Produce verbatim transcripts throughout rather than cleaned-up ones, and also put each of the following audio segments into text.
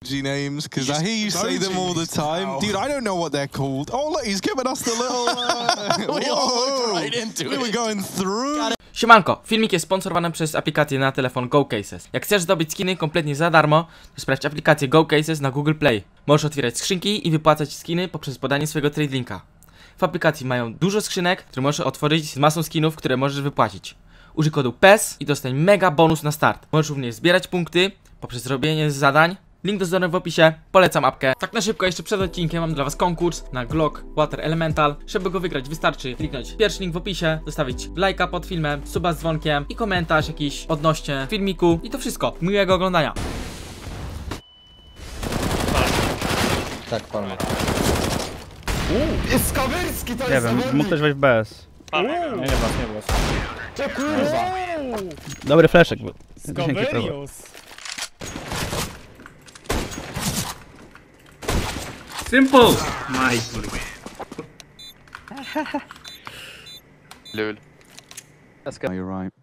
names because I hear you say them all the time. Dude, I don't know what they're called. Oh, look, he's giving us the little... Uh... we all looked right into we it. were going through. Siemanko, filmik jest sponsorowany przez aplikację na telefon GoCases. Jak chcesz zdobyć skiny kompletnie za darmo, to sprawdź aplikację GoCases na Google Play. Możesz otwierać skrzynki i wypłacać skiny poprzez podanie swojego trade linka. W aplikacji mają dużo skrzynek, które możesz otworzyć z masą skinów, które możesz wypłacić. Użyj kodu P E S i dostań mega bonus na start. Możesz również zbierać punkty poprzez robienie zadań. Link do strony w opisie, polecam apkę. Tak na szybko, jeszcze przed odcinkiem mam dla was konkurs na Glock Water Elemental. Żeby go wygrać, wystarczy kliknąć pierwszy link w opisie, zostawić lajka pod filmem, suba z dzwonkiem i komentarz jakiś odnośnie filmiku. I to wszystko. Miłego oglądania. Tak, palma. Jest Skawerski, to Nie jest wiem, zawodnik. mógł ktoś wejść bez. Nie, nie was, nie was. Cze kurwa! Dobry fleszek był. Skaverius! Simple! Lul. No, you're right.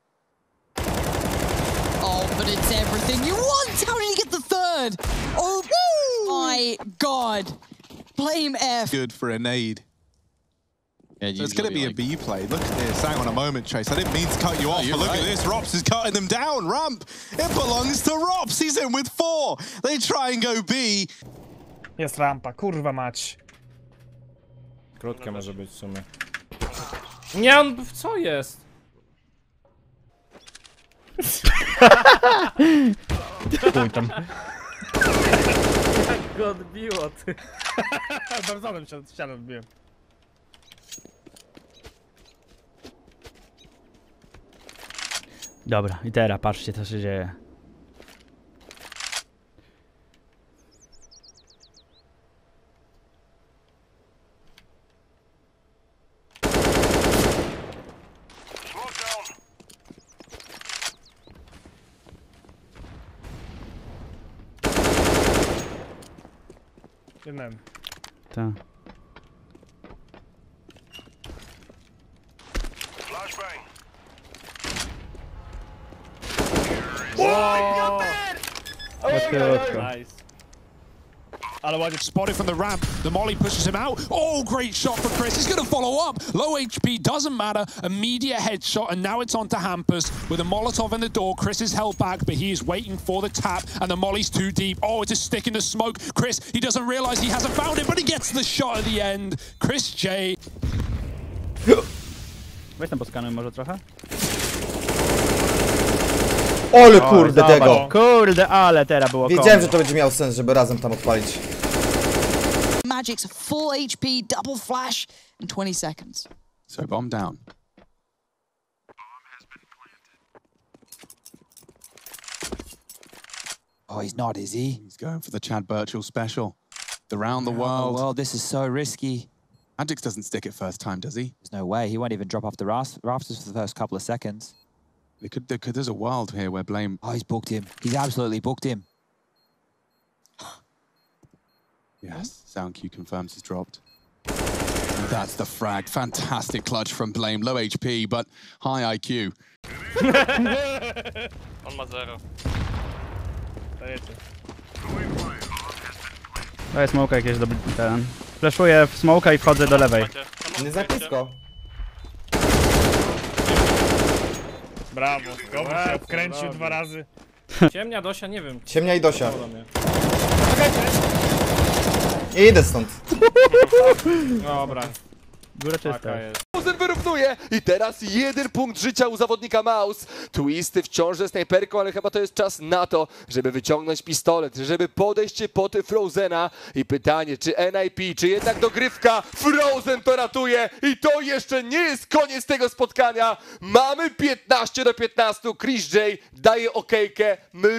Oh, but it's everything you want! How did he get the third? Oh, my God! Blame F. Good for a nade. Yeah, So it's going to be a B play. Look at this. Hang on a moment, Chase. I didn't mean to cut you off, you're but look right. at this. Rops is cutting them down. Ramp. It belongs to Rops. He's in with four. They try and go B. Jest rampa, kurwa mać. Krótkie może być w sumie. Nie, on... co jest? Chuj tam. Jak go odbiło, ty. Bardzo się od ściany odbiłem. Dobra, i teraz patrzcie, co się dzieje. Jednym. Tak. Nice. Ale ładnie spotted from the ramp. The molly pushes him out. Oh, great shot for Chris. He's going to follow up. Low H P, doesn't matter. Immediate headshot, and now it's on to Hampers. With a Molotov in the door, Chris is held back, but he is waiting for the tap, and the molly's too deep. Oh, it's a stick in the smoke. Chris, he doesn't realize he hasn't found it, but he gets the shot at the end. Chris J. Weź tam poskanuj może trochę. Ole kurde Oj, tego! zobacz. Kurde, ale teraz było Wiedziałem, kombo. że to będzie miało sens, żeby razem tam odpalić. Magic's full H P, double flash in twenty seconds. So bomb down. Oh, he's not, is he? He's going for the Chad Birchall special. The round the world. Oh, well, this is so risky. Magix doesn't stick it first time, does he? There's no way. He won't even drop off the raft rafters for the first couple of seconds. They could, they could, there's a world here where Blame... Oh, he's booked him. He's absolutely booked him. Yes, Sound Q confirms he's dropped. And that's the frag. Fantastic clutch from Blame. Low H P, but high I Q. On ma zero. Dajecie. Daję smoka jakieś do ten. Flashuję w smoka i wchodzę do lewej. Nie za blisko. Brawo, Gobu się wkręcił dwa razy. Ciemnia, Dosia, nie wiem. Ciemnia i Dosia. I idę stąd. Dobra. Góra czysta. Frozen wyrównuje i teraz jeden punkt życia u zawodnika Mouse. Twisty wciąż ze snajperką, ale chyba to jest czas na to, żeby wyciągnąć pistolet, żeby podejść pod Frozena. I pytanie, czy N I P, czy jednak dogrywka? Frozen to ratuje i to jeszcze nie jest koniec tego spotkania. Mamy piętnaście do piętnastu. Chris J daje okejkę. My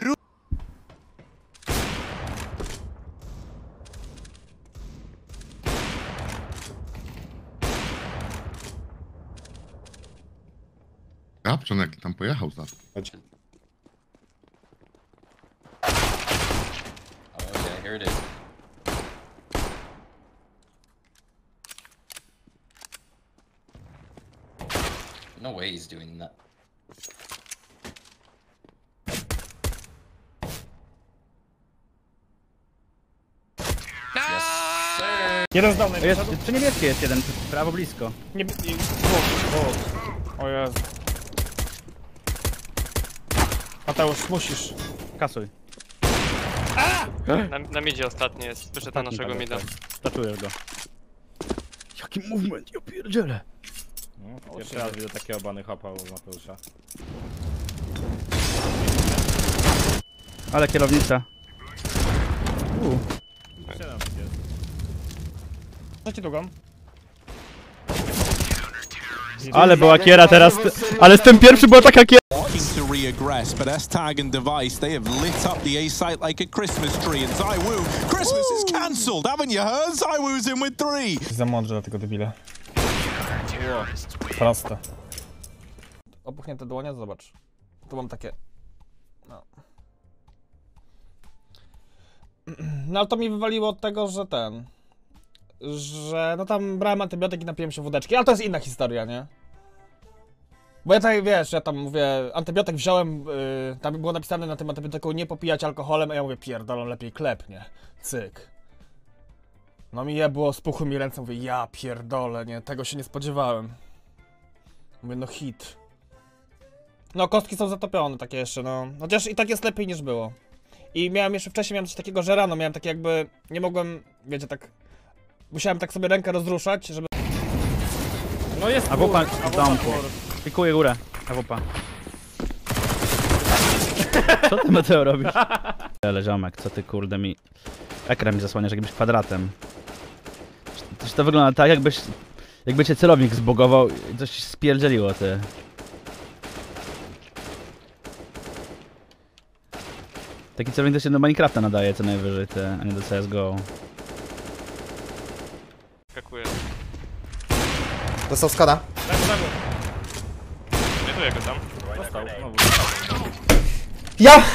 Kapczan jak tam pojechał za. Okay, here it is. No way he's doing that. Jeden z dolnej Jest, wyszedł. przy niebieskiej jest jeden, prawo blisko. Nie... nie- dwóch, dwóch. O Jezu. Mateusz, musisz. Kasuj. Na, na midzie ostatni jest, wyszedł na naszego mida. Staczujesz go. Jaki movement, ja pierdzielę. No, pierwszy raz widzę takiego bany hopa u Mateusza. Ale kierownica. U. Dajcie drugą. Ale była kiera teraz, ale z tym pierwszy była taka kiera. Looking to reaggress, but S-Tag and Device, they have lit up the A site like a Christmas tree, and ZywOo, Christmas is cancelled, haven't you heard? ZywOo's in with three! Za mądrze dla tego debila. Proste. Opuchnięte dłonie, zobacz. Tu mam takie... No. No ale to mi wywaliło od tego, że ten... Że no tam brałem antybiotyk i napiłem się wódeczki, ale to jest inna historia, nie? Bo ja tak, wiesz, ja tam mówię, antybiotyk wziąłem, yy, tam było napisane na tym antybiotyku nie popijać alkoholem, a ja mówię, pierdolę, lepiej klep, nie? Cyk. No mi jebło, spuchły mi ręce, mówię, ja pierdolę, nie? Tego się nie spodziewałem. Mówię, no hit. No kostki są zatopione takie jeszcze, no. Chociaż i tak jest lepiej niż było. I miałem jeszcze wcześniej, miałem coś takiego, że rano miałem takie jakby, nie mogłem, wiecie, tak... Musiałem tak sobie rękę rozruszać, żeby... No jest A wupa w domku. Pikuję górę. A wupa. Co ty, Mateo, robisz? Ale ziomek, co ty kurde mi... Ekran mi zasłaniasz jakimś kwadratem. To, to wygląda tak, jakbyś... Jakby cię celownik zbugował i coś spierdzieliło, ty. Taki celownik to się do Minecrafta nadaje co najwyżej, ty, a nie do C S G O. Skakuje. Dostał skada. Znajduję go tam. Dostał, znowu. Ja!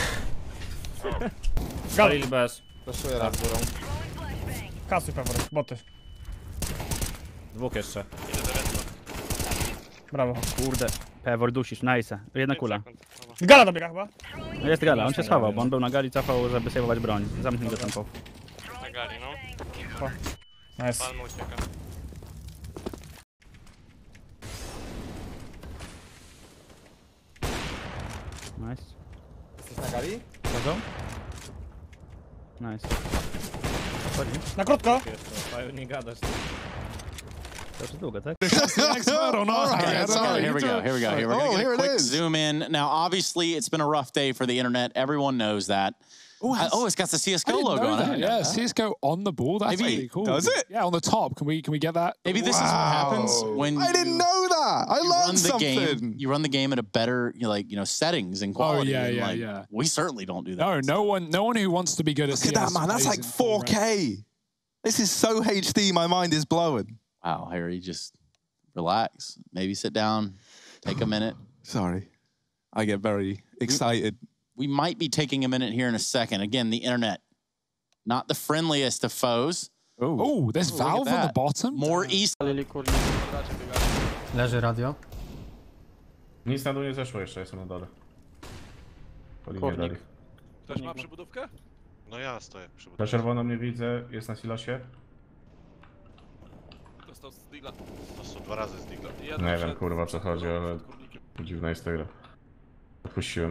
Galil bez. Zaszuję raz górą. Kasuj pewor, boty. Dwóch jeszcze. Brawo. Kurde. Pewor dusisz, nice. Jedna kula. Gala dobiega chyba. No jest gala, on się schował, bo on był na gali, cofał, żeby sejwować broń. Zamknij go tempo. Na gali, no. Nice. Palma ucieka. Nice. Jesteś na gali? Chodzą? Nice. Na krótko. Nie gadasz. To już długo, tak? Expert on our Okay, hand. sorry, here we go, here we go, here we go. Oh, Get a here it quick is. zoom in. Now, obviously, it's been a rough day for the internet. Everyone knows that. Ooh, Uh, oh, it's got the C S G I O didn't logo know on that. it. Yeah, C S G O on the ball. That's Maybe- really cool. does it? Yeah, on the top. Can we can we get that? Maybe this is what happens when I didn't you- know that. I you learned run the something. game. You run the game at a better, you know, like you know, settings and quality. yeah, and, yeah, like, yeah. We certainly don't do that. No, no one, no one who wants to be good at Look at that, C S man. That's plays like in full four K. This is so H D, my mind is blowing. Wow, Harry, just relax. Maybe sit down, take a minute. Sorry. I get very excited. We might be taking a minute here in a second. Again, the internet, not the friendliest of foes. Oh, there's Look at Valve on the that. bottom. More east. Leży radio. Nic na dół nie zeszło jeszcze, jestem na dole. Po linii Kornik. dali. Ktoś ma przybudówkę? No ja stoję przy Na czerwono mnie widzę, jest na silosie. Dostał z digla. Dostał dwa razy z digla. Nie wiem kurwa o co chodzi, ale dziwna jest ta gra. Odpuściłem.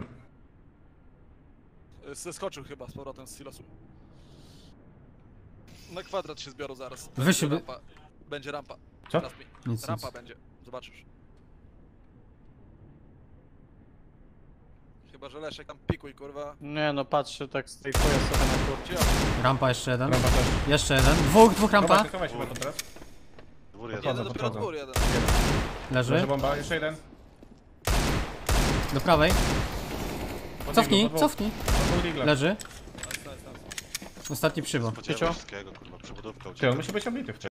Zeskoczył chyba z powrotem z silosu. Na kwadrat się zbiorą zaraz. Wy się by- Rampa. Będzie rampa. Co? Teraz mi. Nic, Rampa nic. będzie. Zobaczysz. Chyba, że Leszek tam pikuj, kurwa. Nie no, patrzę tak strajkuję sobie na kurcie. Rampa jeszcze jeden. Rampa też. Jeszcze jeden. Dwóch, dwóch rampa. Chowaj się, chowaj się, teraz. Jeden Dwór jeden. Podchodzę, dopiero podchodzę. dwór jeden. Leży Leży. bomba, jeszcze jeden. Do prawej. Pod Cofnij, diglu, pod cofnij. dwóch. Pod digla. Leży. Nice, nice, nice. Ostatni przybo. Spodziewałem się wszystkiego, kurwa. Przebudówka Ty, on uciekła. musi być obity wcześniej.